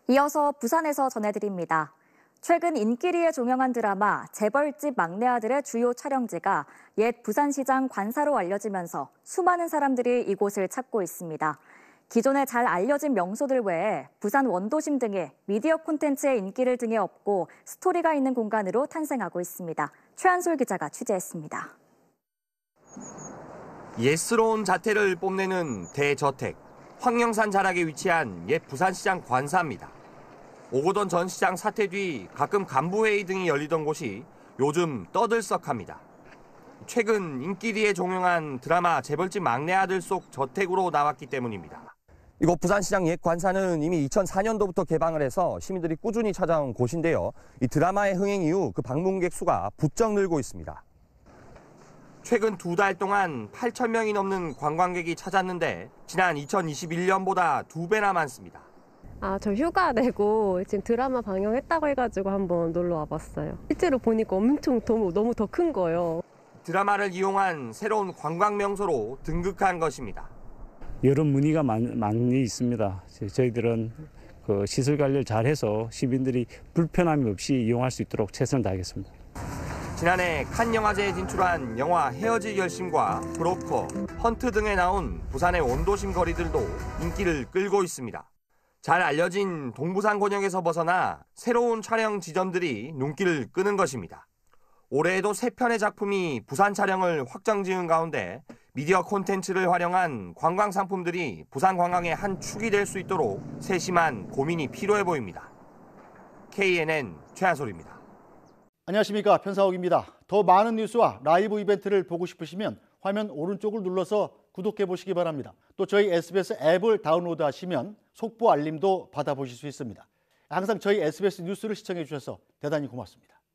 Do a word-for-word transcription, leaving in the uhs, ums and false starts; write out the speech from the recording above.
이어서 부산에서 전해드립니다. 최근 인기리에 종영한 드라마 재벌집 막내 아들의 주요 촬영지가 옛 부산시장 관사로 알려지면서 수많은 사람들이 이곳을 찾고 있습니다. 기존에 잘 알려진 명소들 외에 부산 원도심 등의 미디어 콘텐츠의 인기를 등에 업고 스토리가 있는 공간으로 탄생하고 있습니다. 최한솔 기자가 취재했습니다. 예스러운 자태를 뽐내는 대저택, 황령산 자락에 위치한 옛 부산시장 관사입니다. 오고돈 전 시장 사퇴 뒤 가끔 간부회의 등이 열리던 곳이 요즘 떠들썩합니다. 최근 인기리에 종영한 드라마 재벌집 막내 아들 속 저택으로 나왔기 때문입니다. 이곳 부산시장 옛 관사는 이미 이천사 년도부터 개방을 해서 시민들이 꾸준히 찾아온 곳인데요. 이 드라마의 흥행 이후 그 방문객 수가 부쩍 늘고 있습니다. 최근 두 달 동안 팔천 명이 넘는 관광객이 찾았는데 지난 이천이십일 년보다 두 배나 많습니다. 아, 저 휴가 내고 지금 드라마 방영했다고 해가지고 한번 놀러 와봤어요. 실제로 보니까 엄청 너무, 너무 더 큰 거예요. 드라마를 이용한 새로운 관광 명소로 등극한 것입니다. 여러 문의가 많, 많이 있습니다. 저희들은 그 시설 관리를 잘해서 시민들이 불편함이 없이 이용할 수 있도록 최선을 다하겠습니다. 지난해 칸 영화제에 진출한 영화 헤어질 결심과 브로커, 헌트 등에 나온 부산의 원도심 거리들도 인기를 끌고 있습니다. 잘 알려진 동부산 권역에서 벗어나 새로운 촬영 지점들이 눈길을 끄는 것입니다. 올해에도 세 편의 작품이 부산 촬영을 확정 지은 가운데 미디어 콘텐츠를 활용한 관광 상품들이 부산 관광의 한 축이 될 수 있도록 세심한 고민이 필요해 보입니다. 케이엔엔 최한솔입니다. 안녕하십니까, 편사옥입니다. 더 많은 뉴스와 라이브 이벤트를 보고 싶으시면 화면 오른쪽을 눌러서 구독해 보시기 바랍니다. 또 저희 에스비에스 앱을 다운로드하시면 속보 알림도 받아보실 수 있습니다. 항상 저희 에스비에스 뉴스를 시청해 주셔서 대단히 고맙습니다.